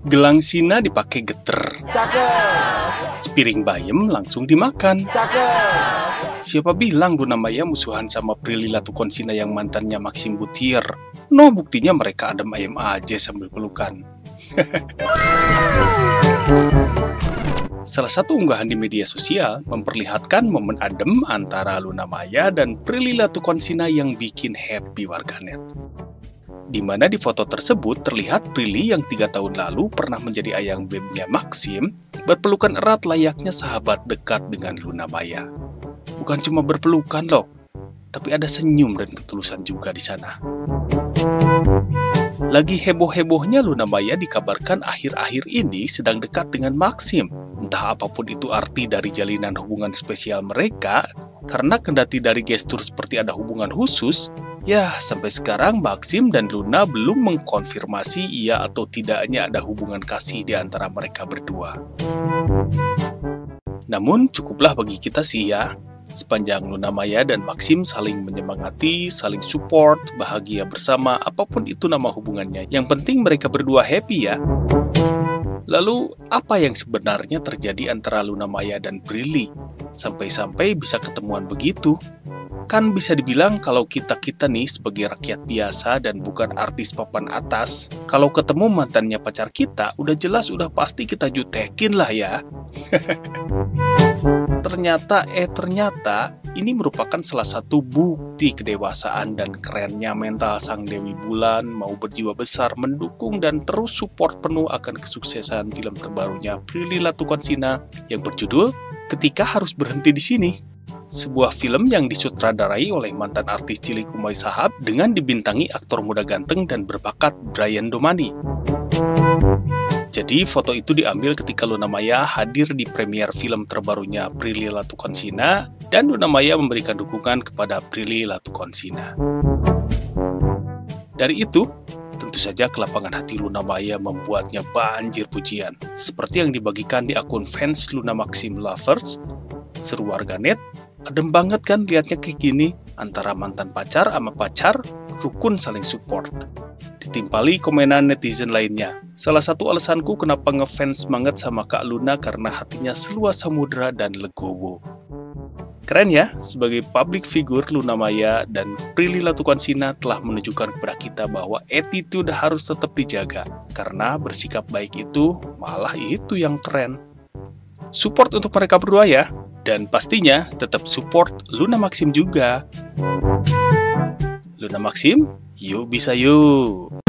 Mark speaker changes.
Speaker 1: Gelang Sina dipakai geter.
Speaker 2: Cakep.
Speaker 1: Sepiring bayam langsung dimakan.
Speaker 2: Cakep.
Speaker 1: Siapa bilang Luna Maya musuhan sama Prilly Latukonsina yang mantannya Maxim Butier? No, buktinya mereka adem ayem aja sambil pelukan. Salah satu unggahan di media sosial memperlihatkan momen adem antara Luna Maya dan Prilly Latukonsina yang bikin happy warganet. Di mana di foto tersebut terlihat Prilly yang 3 tahun lalu pernah menjadi ayang bebnya Maxim berpelukan erat layaknya sahabat dekat dengan Luna Maya. Bukan cuma berpelukan loh, tapi ada senyum dan ketulusan juga di sana. Lagi heboh-hebohnya Luna Maya dikabarkan akhir-akhir ini sedang dekat dengan Maxim. Entah apapun itu arti dari jalinan hubungan spesial mereka, karena kendati dari gestur seperti ada hubungan khusus, ya sampai sekarang Maxim dan Luna belum mengkonfirmasi iya atau tidaknya ada hubungan kasih di antara mereka berdua. Namun cukuplah bagi kita sih ya, sepanjang Luna Maya dan Maxim saling menyemangati, saling support, bahagia bersama, apapun itu nama hubungannya. Yang penting mereka berdua happy ya. Lalu, apa yang sebenarnya terjadi antara Luna Maya dan Prilly? Sampai-sampai bisa ketemuan begitu? Kan bisa dibilang kalau kita-kita nih sebagai rakyat biasa dan bukan artis papan atas, kalau ketemu mantannya pacar kita, udah jelas udah pasti kita jutekin lah ya. Ternyata ini merupakan salah satu bukti kedewasaan dan kerennya mental sang Dewi Bulan mau berjiwa besar mendukung dan terus support penuh akan kesuksesan film terbarunya Prilly Latukonsina yang berjudul Ketika Harus Berhenti di Sini. Sebuah film yang disutradarai oleh mantan artis cilik Umay Shahab dengan dibintangi aktor muda ganteng dan berbakat Brian Domani. Jadi foto itu diambil ketika Luna Maya hadir di premier film terbarunya Prilly Latukonsina dan Luna Maya memberikan dukungan kepada Prilly Latukonsina. Dari itu, tentu saja kelapangan hati Luna Maya membuatnya banjir pujian. Seperti yang dibagikan di akun fans Luna Maxim Lovers, seru warganet, adem banget kan liatnya kayak gini, antara mantan pacar sama pacar, rukun saling support. Ditimpali komenan netizen lainnya. Salah satu alasanku kenapa ngefans banget sama Kak Luna karena hatinya seluas samudera dan legowo. Keren ya, sebagai public figure Luna Maya dan Prilly Latukonsina telah menunjukkan kepada kita bahwa attitude harus tetap dijaga. Karena bersikap baik itu, malah itu yang keren. Support untuk mereka berdua ya. Dan pastinya tetap support Luna Maxim juga. Luna Maxim, yuk bisa yuk!